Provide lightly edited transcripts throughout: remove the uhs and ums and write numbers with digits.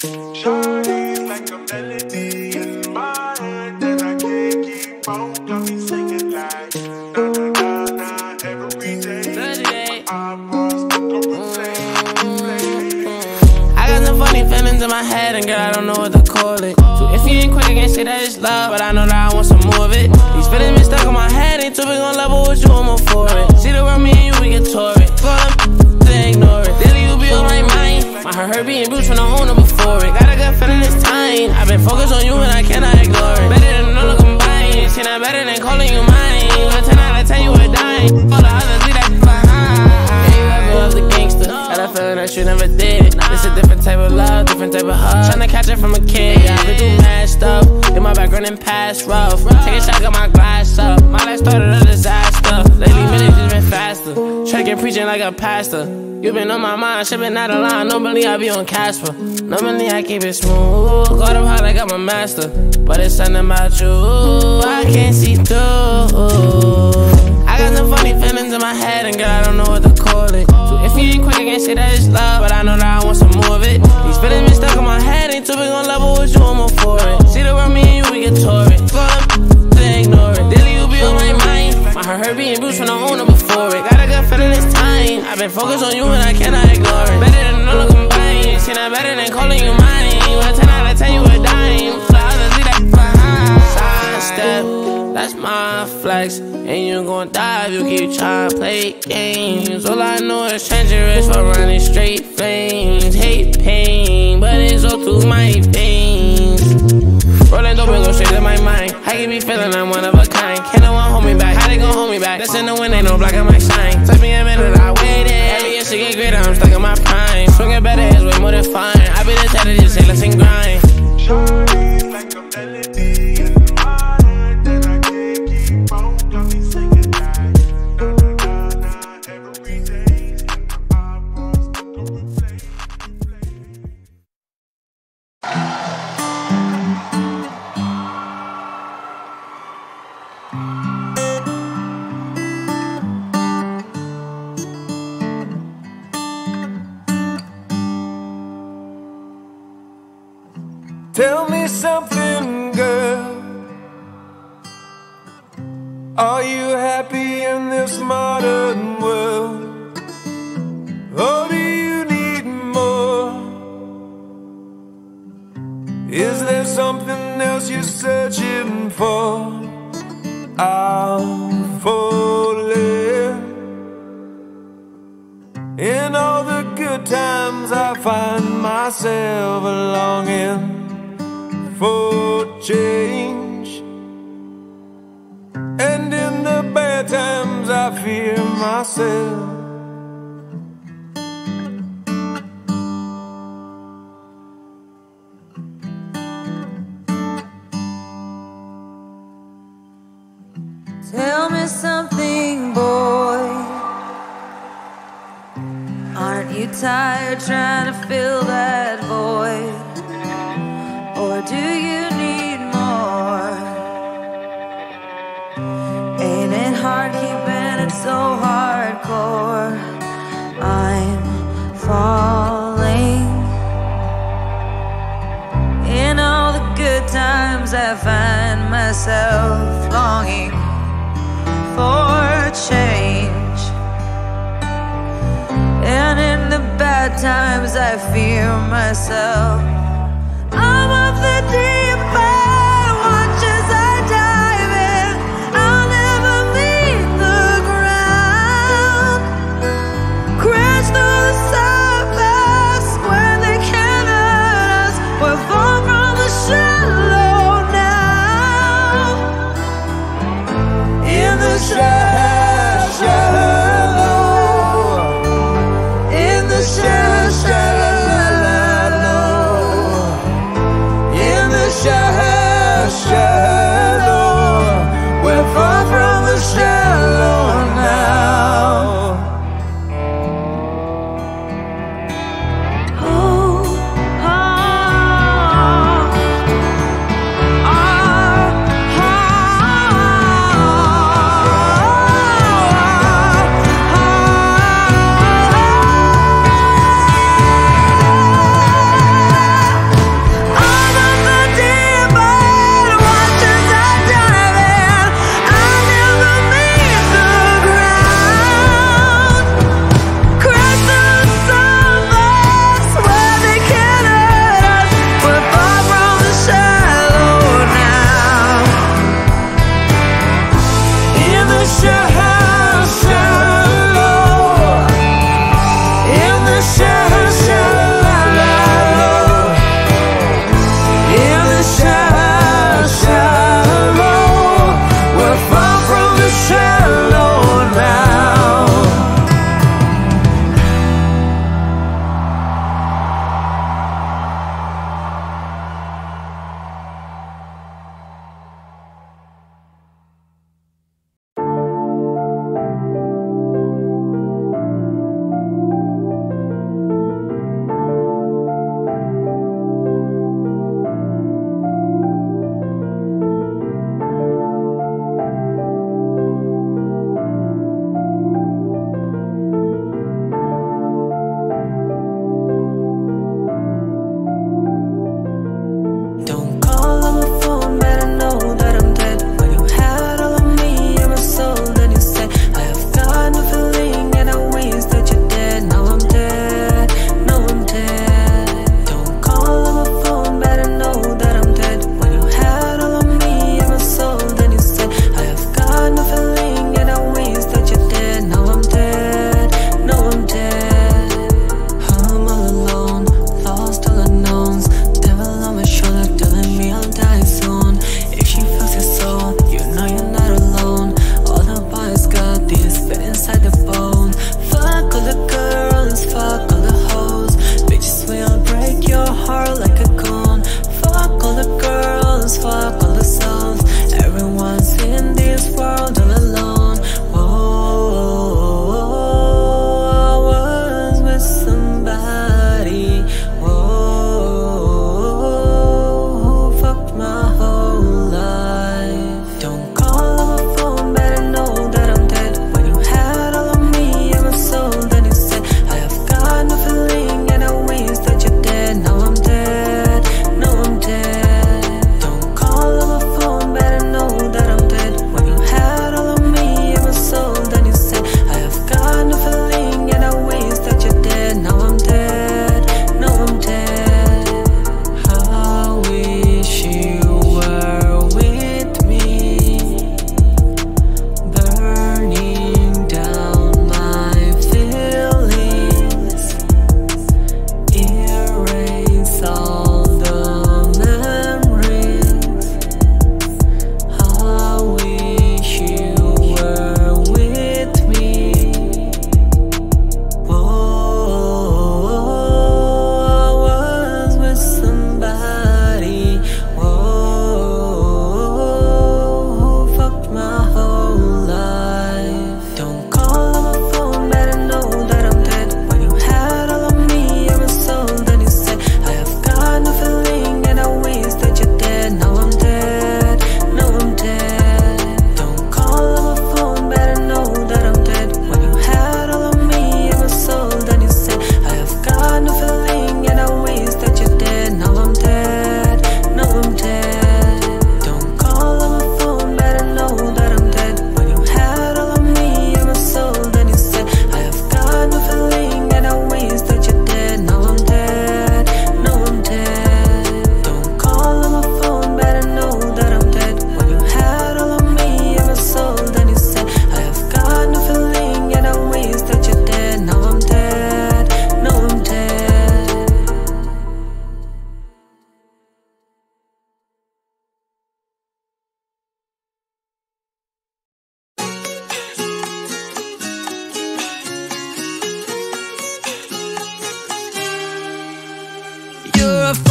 Shawty like a melody in my head that I can't keep on. Got me singing like na na na na every day. iPod I got some funny feelings in my head, and girl, I don't know what to call it. So if you ain't quick, I can't say that it's love, but I know that I want some more of it. These feelings been stuck in my head, ain't too big on level with you, I'm all for it. See the world, me and you, we get tore it. Go up, they ignore it. Daily, you be on my mind. My heart being bruised from the owner before it. Got a good feeling this time. I've been focused on you and I cannot ignore it. Better than all the combined. See, not better than calling you mine. A 10 out of 10, you a dime. All the others, leave that behind. Yeah, you ever love the gangster. Got a feeling that you never did. It's a different type of love, different type of hug. Tryna catch it from a kid. Yeah, I've been through mad stuff. In my background and past rough. Take a shot, got my glass up. My life started a disaster. Lately, minutes just been faster. Tracking, preaching like a pastor. You been on my mind, shit been out of line. Normally I be on Casper. Normally I keep it smooth. Got up high like I'm a master. But it's something about you I can't see through. I got some funny feelings in my head, and girl, I don't know what to call it. So if you ain't quick, I can't say that it's love, but I know that I want some more of it. These feelings been stuck in my head, ain't too big on level with you, I'm all for it. See the world, me and you, we get tore it. Go up, they ignore it. Daily, you be on my mind. My heart being bruised from the owner before it. Got a good feeling this time. I've been focused on you and I cannot ignore it. Better than all the combined. See, not better than calling you mine. A 10 out of 10, you a dime. The others, leave that behind. Side step, that's my flex. And you gon' die if you keep trying to play games. All I know is change your wrist for running straight flames. Hate pain, but it's all through my veins. Rolling dope and go straight to my mind. I can be feeling I'm one of a kind. Can't no one hold me back. How they gon' hold me back? That's in the wind, ain't no black on my shine. Touch me a minute, I waited. Every year she get greater, I'm stuck in my prime. Swinging better is way more than fine. I be the type to just say let's grind. Shawty like a melody in my head that I can't keep on. Got me singing like na na na na every day. iPod go replay. Tell me something, girl. Are you happy in this modern world? Or do you need more? Is there something else you're searching for? I'm falling. In all the good times I find myself longing for change, and in the bad times I fear myself. Tell me something, boy. Aren't you tired trying to fill that void? Or do you need more? Ain't it hard keeping it so hardcore? I'm falling. In all the good times I find myself longing for change, and in the bad times I fear myself. I'm of the deep end, watch as I dive in. I'll never meet the ground. Crash through the surface where they can't hurt us. We're far from the shallow now. In the shallow, in the shallow.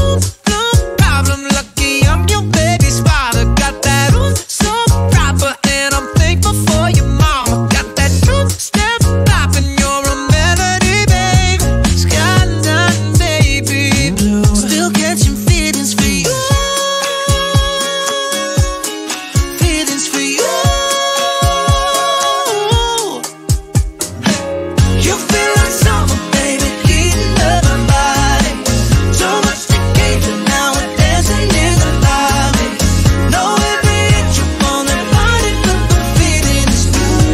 no problem. Lucky I'm your baby spotter. Got that so proper, and I'm thankful for your mama. Got that two-step poppin', you're a melody, babe. Skyline, baby blue. Still catching feelings for you. Feelings for you. You feel like summer, baby, heating up my body. So much together now, we're dancing in the lobby. Know every inch you on that body, but the feeling is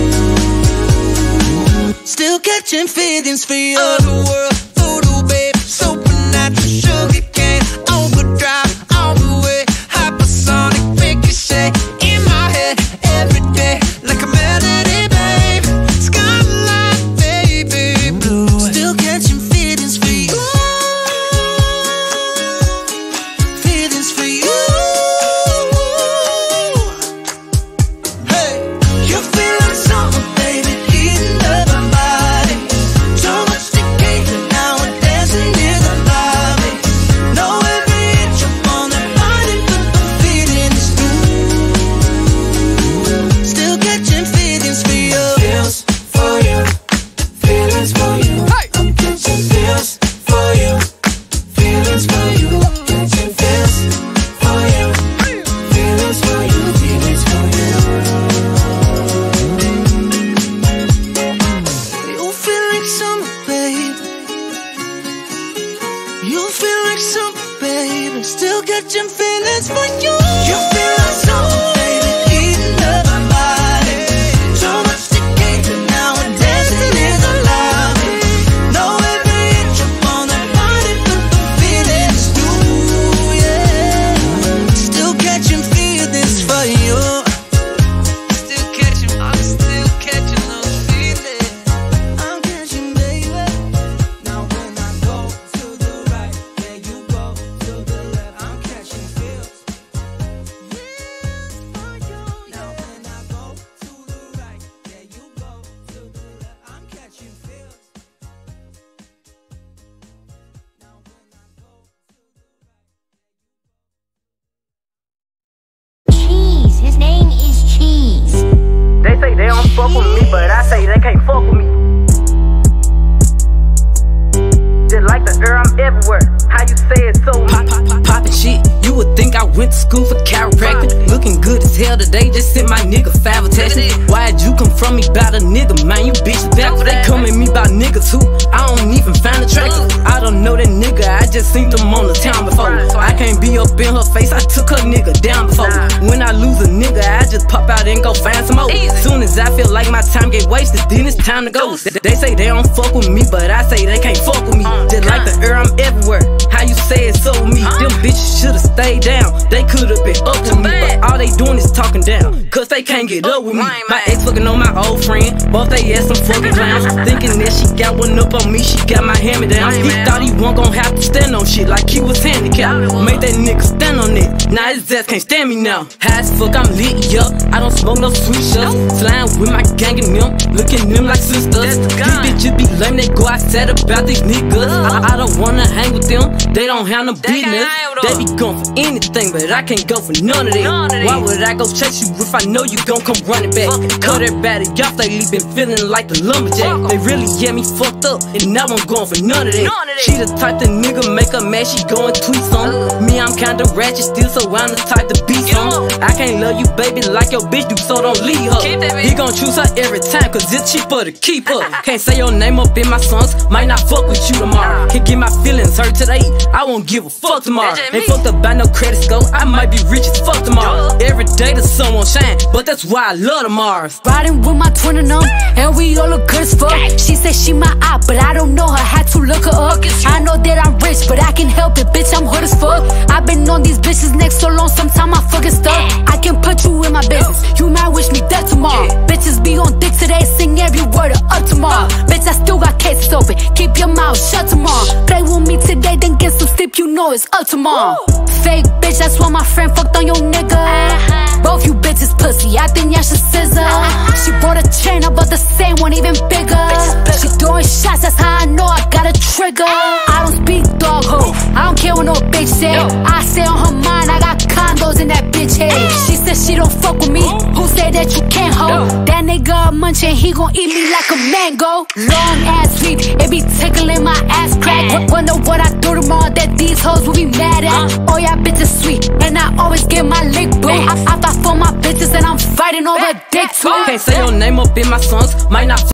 new. Still catching feelings for you. Otherworld, voodoo, babe, supernatural, sugar cane, overdrive, all the way, hypersonic, ricochet in my head every day, like a melody, babe. Skyline, baby blue. Still catching feelings for you. Feelings for you. Hey, you feel like summer, baby, heating up my body. So much together now, we're dancing in the lobby. Know every inch up on that body, but the feeling is new. Still catching feelings for you. Feels for you. Feelings for you. I'm catching feels for you. Feelings for you. Catching feels for you. Feelings for you. Feelings for you. You feel like summer, babe. You feel like summer, baby. Still catching feelings for you. You feel like summer, baby, heating up my body. So much together now, we're dancing in the lobby. Know every inch up on that body, but the feeling is new, yeah. Still catching feelings for you. Still catching, I'm still catching those feelings. I'm catching, baby. Now when I go to the right, yeah, you go to the left. I'm catching feels. For you. Now when I go to the right, yeah, you go to the left. I'm catching feels. Now when I go Cheese. His name is Cheese. They say they don't fuck with me, but I say they can't fuck with me. Just like the air, I'm everywhere. How you say it so Poppin' shit, you would think I went to school for chiropractic. Looking good as hell today, just sent my nigga 5 attachments. Why'd you come from me about a nigga, man? You bitch backwards. They come at me about niggas who I don't even find attractive. I don't know that nigga, I just seen them on the town before. I can't be up in her face, I took her nigga down before. When I lose a nigga, I just pop out and go find some more. Soon as I feel like my time get wasted, then it's time to go. They say they don't fuck with me, but I say they can't fuck with me. Just like the air, I'm everywhere. How you say it so me? Them bitches should've stayed down. They could've been up to me, but all they doing is talking down, cause they can't get up with me. My ex fucking on my old friend, both they ass some fucking clowns. Thinking that she got one up on me, she got my hand-me-down. He thought he wasn't gon' have to stand on shit like he was handicapped. Made that nigga stand on it, now his ass can't stand me now. High as fuck, I'm lit, yup, I don't smoke no sweet shots. Flying with my gang and them, looking them like sisters. These bitches be lame, they go outside about these niggas. I don't wanna hang with them, they don't have no business. They be going for anything, but I can't go for none of that. Why would I go chase you if I know you gon' come running back? Cut everybody off, they been feeling like the lumberjack. They really get me fucked up, and now I'm going for none of that. She the type the nigga make her mad, she go and tweet some. Me, I'm kinda ratchet still, so I'm the type to beat some. I can't love you, baby, like your bitch do, so don't leave her. He gon' choose her every time, cause it's cheaper to keep her. Can't say your name up in my songs, might not fuck with you tomorrow. Can't get my feelings hurt today, I won't give a fuck tomorrow. Ain't fucked up by no credit score, I might be rich as fuck tomorrow. Every day the sun won't shine, but that's why I love the Mars. Riding with my twin and them, and we all look good as fuck. She said she my eye, but I don't know her, had to look her up. I know that I'm rich, but I can help it, bitch, I'm hood as fuck. I've been on these bitches next so long, sometime I fucking stuck. I can put you in my business, you might wish me dead tomorrow. Bitches be on dick today, sing every word of up tomorrow. Bitch, I still got cases open, keep your mouth shut tomorrow. Play with me today, then get some sleep, you know it's up tomorrow. Fake bitch, that's why my friend fucked on your nigga. Both you bitches pussy, I think y'all should scissor. She bought a chain, I bought the same one, even bigger. She throwing shots, that's how I know I got a trigger. I don't speak dog ho, I don't care what no bitch bitch said. I say on her mind, I got condos in that bitch head. She said she don't fuck with me. Who said that you can't hold? That nigga munchin', he gon' eat me like a mango. Long ass sweet, it be tickling my ass crack. Wonder what I do tomorrow that these hoes will be mad at. Oh yeah, bitches sweet, and I always get my lick boo. I fight for my bitches and I'm fighting over dick too. Can't say your name up in my songs, might not